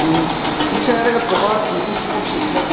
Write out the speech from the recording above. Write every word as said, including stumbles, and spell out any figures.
你现在这个纸包体积是不平的。